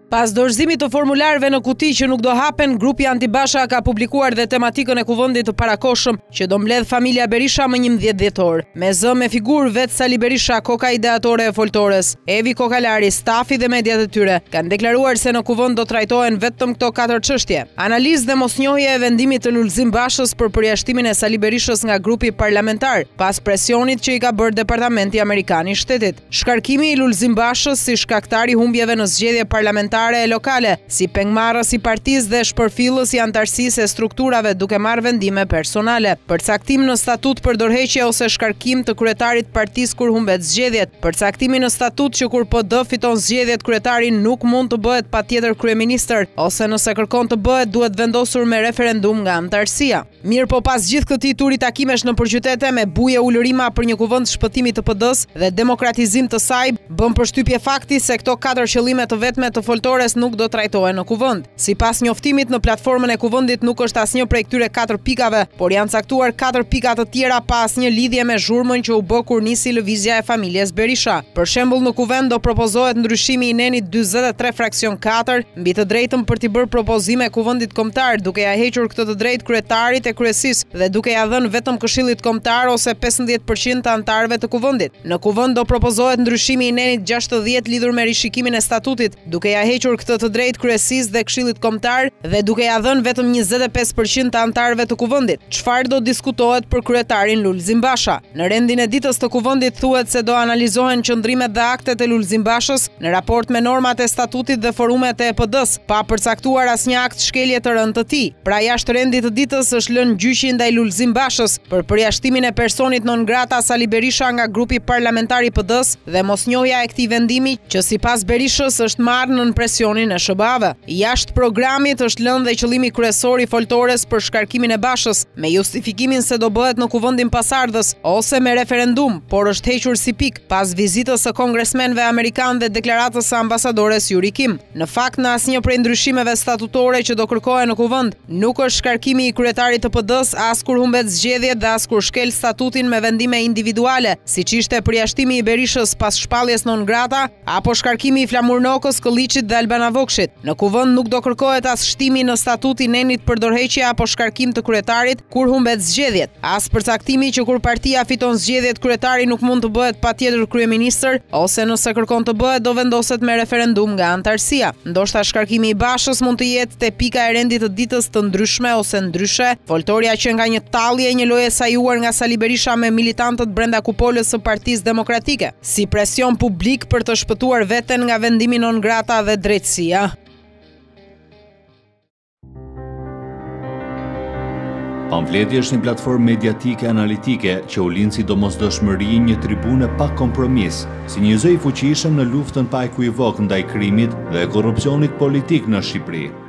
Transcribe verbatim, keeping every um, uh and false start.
Pas dorëzimit të formularëve në kuti që nuk do hapen, grupi Anti-Basha ka publikuar dhe tematikën e kuvendit të parakohshëm që do mbledh familja Berisha më njëmbëdhjetë dhjetor. Me zë me figurë vetë Sali Berisha, koka ideatore e foltores, Evi Kokalari, stafi dhe mediat e tyre kanë deklaruar se në kuvend do trajtohen vetëm këto katër çështje. Analizë dhe mosnjohje e vendimit të Lulzim Bashës për përjashtimin e Sali Berishës nga grupi parlamentar, pas presionit që i ka bërë Departamenti Amerikan i Shtetit. Shkarkimi i Lulzim Bashës si shkaktar i humbjeve në zgjedhje parlamentare e lokale, si pengmarrës i partisë dhe shpërfillës i antarësisë e strukturave duke marrë vendime personale, përcaktim në statut për dorëheqje ose shkarkim të kryetarit partisë kur humbet zgjedhjet, përcaktimi në statut që kur P D fiton zgjedhjet kryetari nuk mund të bëhet patjetër kryeministër, ose nëse kërkon të bëhet duhet vendosur me referendum nga antarësia. Mirë po pas gjithë këtij turi takimesh në përqytete me buje ulërima për një kuvend shpëtimi të P D-s dhe demokratizim të saj, bën përshtypje fakti se këto katër qëllime të vetme të foltores nuk do trajtohen në kuvend. Sipas njoftimit në platformën e kuvendit nuk është asnjë prej këtyre katër pikave, por janë caktuar katër pika të tjera pa asnjë lidhje me zhurmën që u bë kur nisi lëvizja e familjes Berisha. Për shembull, në kuvend do propozohet ndryshimi i nenit dyzet e tre fraksion katër mbi të drejtën për t'i bërë propozime kuvendit kombëtar, duke ja hequr këtë të drejtë kryetarit e kryesisë dhe duke ja dhënë vetëm Këshillit Kombëtar ose pesëmbëdhjetë përqind të anëtarëve të kuvendit. Në kuvend do propozohet ndryshimi i nenit gjashtëdhjetë lidhur me rishikimin e statutit, duke ja hequr këtë të drejtë kryesisë dhe Këshillit Kombëtar dhe duke ja dhënë vetëm njëzet e pesë përqind të anëtarëve të kuvendit. Çfarë do diskutohet për kryetarin Lulzim Basha? Në rendin e ditës të kuvendit thuhet se do analizohen qëndrimet dhe aktet e Lulzim Bashës në raport me normat e statutit dhe forumet e E P D-s, pa përcaktuar asnjë akt shkelje të rënd të tij. Pra jashtë rendit të ditës është lënë gjyqi ndaj Lulzim Bashës për përjashtimin e personit non grata Sali Berisha nga grupi parlamentar i P D-s dhe mosnjohja e këtij vendimi që sipas Berishës është marrë nën presionin e S B A-ve. Jashtë programit është lënë dhe qëllimi kryesor i foltores për shkarkimin e Bashës, me justifikimin se do bëhet në kuvendin pasardhës ose me referendum, por është hequr si pik pas vizitës së kongresmenëve amerikanë dhe deklaratës së ambasadores Yuri Kim. Në fakt, në asnjë prej ndryshimeve statutore që do kërkohen në kuvend, nuk është shkarkimi i kryetarit të P D-s as kur humbet zgjedhjet dhe as kur shkel statutin me vendime individuale, siç ishte përjashtimi i Berishës pas shpalljes non grata apo shkarkimi i Flamurnokës, Kolliçit dhe Albana Vogshit. Në kuvend nuk do kërkohet as shtimi në statutin nenit për dorëheqje apo shkarkim të kryetarit kur humbet zgjedhjet, as përcaktimi që kur partia fiton zgjedhjet kryetari nuk mund të bëhet patjetër kryeministër, ose nëse kërkon të bëhet do vendoset me referendum nga antarësia. Ndoshta shkarkimi i Bashës mund të jetë te pika e rendit të ditës të ndryshme ose ndryshe, foltorja që nga një tallje një lojë sajuar nga Sali Berisha me militantët brenda kupolës së Partisë Demokratike, si presion publik për të shpëtuar veten nga vendimi non grata dhe drejtësia. Pamfleti është një platformë mediatike analitike që u lind si domosdoshmëri një tribune pa kompromis, si një zë i fuqishëm në luftën pa ekuivok ndaj krimit dhe korrupsionit politik në Shqipëri.